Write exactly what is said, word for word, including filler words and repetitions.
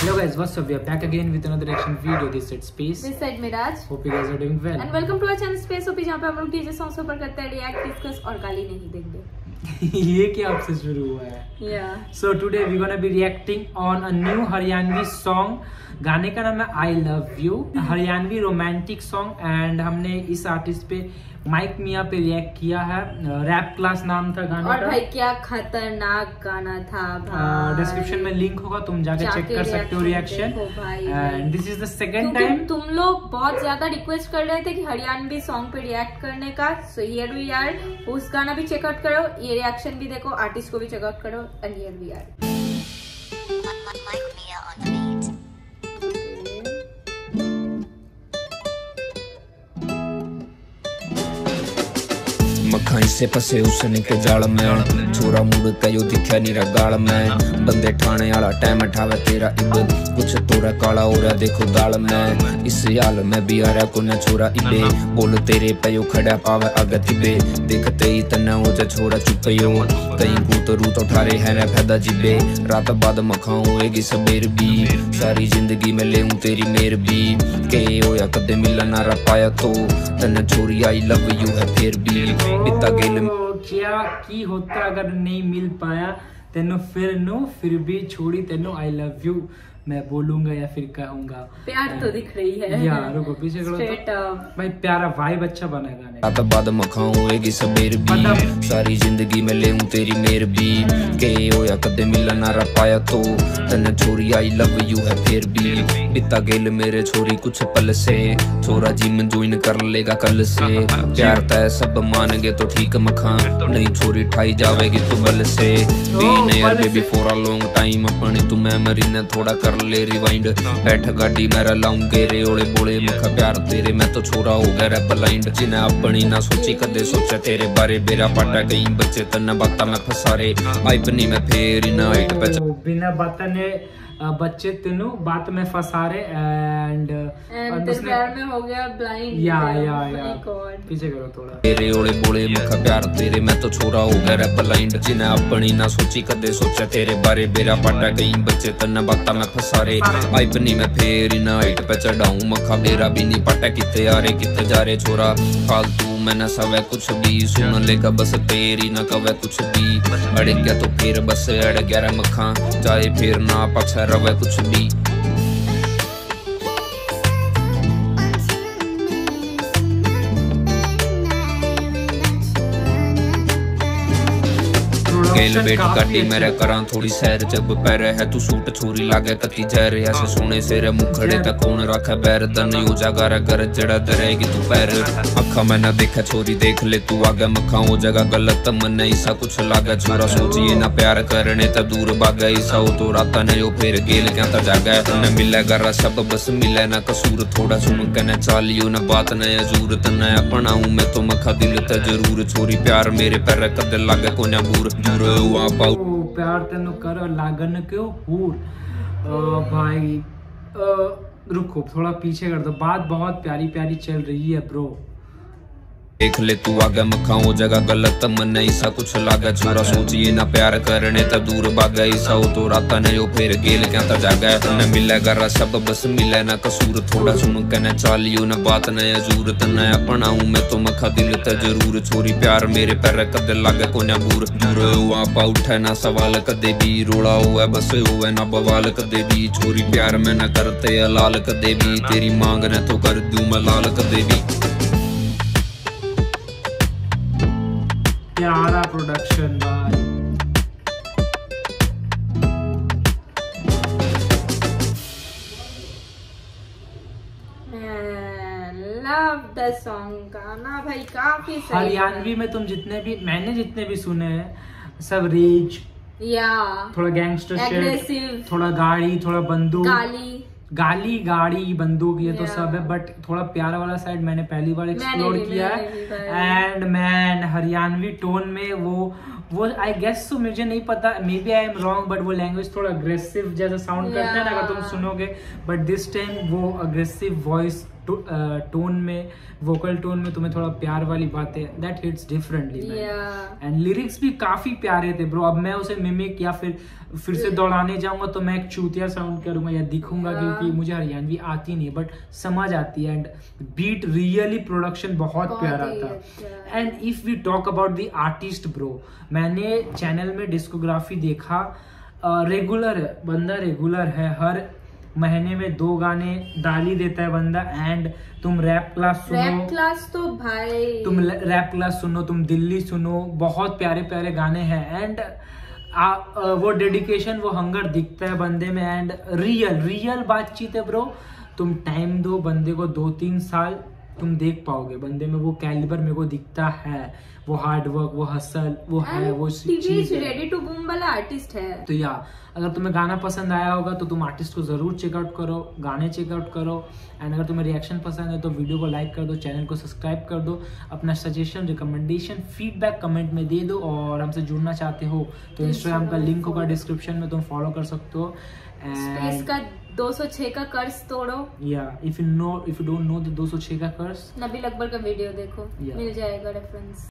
Hello guys, what's up? We are back again with another reaction video. This side Space. This side Miraj. Hope you guys are doing well. And welcome to our channel Space O P, जहाँ पे हम लोग DJ songs ऊपर करते हैं, react, discuss और गाली नहीं देंगे। ये क्या आपसे शुरू हुआ है? Yeah. So today we're gonna be reacting on a new Haryanvi song. गाने का नाम है I Love You, Haryanvi romantic song and हमने इस आर्टिस्ट पे माइक मिया पे रिएक्ट किया है। रैप क्लास नाम था गाने और का। भाई क्या खतरनाक गाना था भाई। डिस्क्रिप्शन में लिंक होगा, तुम जाके चेक कर सकते हो reaction. And this is the second time. तुम लोग बहुत ज्यादा रिक्वेस्ट कर रहे थे कि हरियाणवी सॉन्ग पे रिएक्ट करने का, सो हियर वी आर। उस गाना भी चेकआउट करो, ये रिएक्शन भी देखो, आर्टिस्ट को भी चेकआउट करो, एंड हियर वी आर। मखाई से फसे उसने के जाल में, छोरा मुड़ कयो दिखा नीरा गाल में, बंदे ठाणे वाला टाइम ठावे तेरा इब, कुछ तोरा काला हो रहा देखो दाल में, इस हाल में भी आ रहा कोने छोरा इबे, बोल तेरे पयो खड़ा पावे अगत इबे, देखते ही तना हो जा छोरा चुपयो, कहीं भूत रूत उठारे है ना फैदा जिबे, रात बाद मखाऊं होएगी सबेर भी, सारी जिंदगी में ले तेरी मेर भी, के होया कदे मिलना ना रहा पाया तो, तना छोरी आई लव यू है फिर भी, इतना गेल क्या की होता अगर नहीं मिल पाया तेनो फिर नो फिर भी छोड़ी तेनो आई लव यू मैं बोलूंगा या फिर कहूंगा। प्यार तो दिख रही है यार, रुको पीछे करो तो भाई प्यारा वाइब अच्छा बना गाने का। रात बाद मखाऊं होएगी सबेर भी, सारी जिंदगी में ले तेरी मेर भी, के होया कदे मिलना ना रहा पाया तो, तने छोरी आई लव यू है फिर भी, बिता गेल मेरे छोरी कुछ पल से, छोरा जिम ज्वाइन कर लेगा कल से, प्यार तय सब मान गए तो ठीक मखा, नहीं छोरी ठाई जावेगी तू बल से, बीन यार baby for a long time, अपनी तू मेमोरी ने थोड़ा कर ले रिवाइंड, बैठ गाड़ी मेरा लाऊंगे रे ओले बोले मखा प्यार तेरे मैं तो छोरा हो गया रे ब्लाइंड, जिन्हें अपनी ना सोची कदे सोचा तेरे बारे, बेरा पाटा कहीं बच्चे तन्ना बाता में फसारे, आई बनी मैं फेर ना हाइट पे बिना बाता ने बच्चे तीनों बात में फंसा रहे एंड प्यार में हो गया ब्लाइंड। या या या पीछे करो थोड़ा। तेरे ओले बोले मखा प्यार तेरे मैं तो छोरा हो गया रे ब्लाइंड, जिन्हें अपनी ना सोची कदे सोचा तेरे बारे, बेरा पाटा कहीं बच्चे तन्ना बाता में फसारे, आई बनी मैं फेर ना हाइट पे चढ़ाऊं मखा, बेरा भी नहीं पाटा किते आ रहे किते जा रहे छोरा, फालतू मैंने सवे कुछ भी सुन लेगा बस तेरी ना कवे कुछ भी, अड़ गया तो फिर बस अड़ गया मखा, जाए फिर ना पछा रवे कुछ भी। गेल बेट गाड़ी मेरे करा थोड़ी सैर, जब पैर है तू सूट छोरी लागे कती जहर, ऐसे सोने से रे मुखड़े तक कौन रखा बैर, दन यू जागा कर जड़ा दरेगी तू पैर, अखा मैं ना देखा छोरी देख ले तू आगे मखा हो जगह गलत मन ऐसा कुछ लागा, छोरा सोचिए ना प्यार करने तब दूर भागा, ऐसा हो तो राता ने यो फिर गेल क्या ता जागा, न मिले गरा सब बस मिले ना कसूर, थोड़ा सुन के न चालियो ना बात न अजूर, तना अपनाऊं मैं तो मखा दिल त जरूर, छोरी प्यार मेरे पैर कद लागे को ना बूर, प्यार तेन कर लागन क्यों हूर। भाई आ, रुको थोड़ा पीछे कर दो, बात बहुत प्यारी प्यारी चल रही है ब्रो, देख ले तू आगे मखा हो जगह गलत मन ऐसा कुछ लागा, छोरा सोचिए ना प्यार करने तब दूर भागा, ऐसा हो तो राता ने यो फिर गेल क्या ता जागा, न मिले गरा सब बस मिले ना कसूर, थोड़ा सुन के न चालियो ना बात न अजूर, तना अपनाऊं मैं तो मखा दिल त जरूर, छोरी प्यार मेरे पैर कदे लागे को ना बूर, दूर आपा उठे ना सवाल कदे भी, रोड़ा हुआ बस हुआ ना बवाल कदे भी, छोरी प्यार में ना करते लाल कदे भी, तेरी मांग ने तो कर दूं मैं लाल कदे भी। प्यारा प्रोडक्शन भाई, लव द सॉन्ग गाना भाई काफी सही। हरियाणवी में तुम जितने भी मैंने जितने भी सुने हैं सब रेज या थोड़ा गैंगस्टर एग्रेसिव, थोड़ा गाड़ी थोड़ा बंदूक गाली गाली गाड़ी बंदूक ये तो सब है, बट थोड़ा प्यारा वाला साइड मैंने पहली बार एक्सप्लोर किया है, एंड मैन हरियाणवी टोन में वो वो आई गेस तो मुझे नहीं पता, may be I am wrong, but वो लैंग्वेज थोड़ा अग्रेसिव जैसा साउंड करता है ना अगर तुम सुनोगे, बट दिस टाइम वो अग्रेसिव वॉइस टोन में, वोकल टोन में तुम्हें थोड़ा प्यार वाली बातें, that hits differently. And lyrics भी काफी प्यारे थे ब्रो। अब मैं उसे मिमिक या फिर फिर से दौड़ाने जाऊंगा तो मैं एक चूतिया साउंड करूंगा या दिखूंगा, क्योंकि मुझे हरियाणवी आती नहीं, बट समझ आती है। एंड बीट रियली, प्रोडक्शन बहुत प्यारा था। And if we talk about the artist bro, मैंने चैनल में डिस्कोग्राफी देखा, रेगुलर है बंदा, रेगुलर है, हर महीने में दो गाने डाल ही देता है बंदा। एंड तुम रैप क्लास सुनो, रैप क्लास तो भाई, तुम रैप क्लास सुनो, तुम दिल्ली सुनो, बहुत प्यारे प्यारे गाने हैं। एंड आ, वो डेडिकेशन, वो हंगर दिखता है बंदे में। एंड रियल रियल बातचीत है ब्रो। तुम टाइम दो बंदे को, दो तीन साल तुम देख पाओगे बंदे में वो कैलिबर मेरे को दिखता है, वो हार्ड वर्क, वो हसल, वो है, वो चीज रेडी टू बूम वाला आर्टिस्ट है। तो या अगर तुम्हें गाना पसंद आया होगा तो तुम आर्टिस्ट को जरूर चेकआउट करो, गाने चेकआउट करो। एंड अगर तुम्हें रिएक्शन पसंद है तो वीडियो को लाइक कर दो, चैनल को सब्सक्राइब कर दो, अपना सजेशन, रिकमेंडेशन, फीडबैक कमेंट में दे दो। और हमसे जुड़ना चाहते हो तो इंस्टाग्राम का लिंक होगा डिस्क्रिप्शन में, तुम फॉलो कर सकते हो। स्पेस का दो सौ छह का कर्ज तोड़ो, या if you know, if you don't know the दो सौ छह का कर्ज, नबील अकबर का वीडियो देखो, yeah. मिल जाएगा रेफरेंस।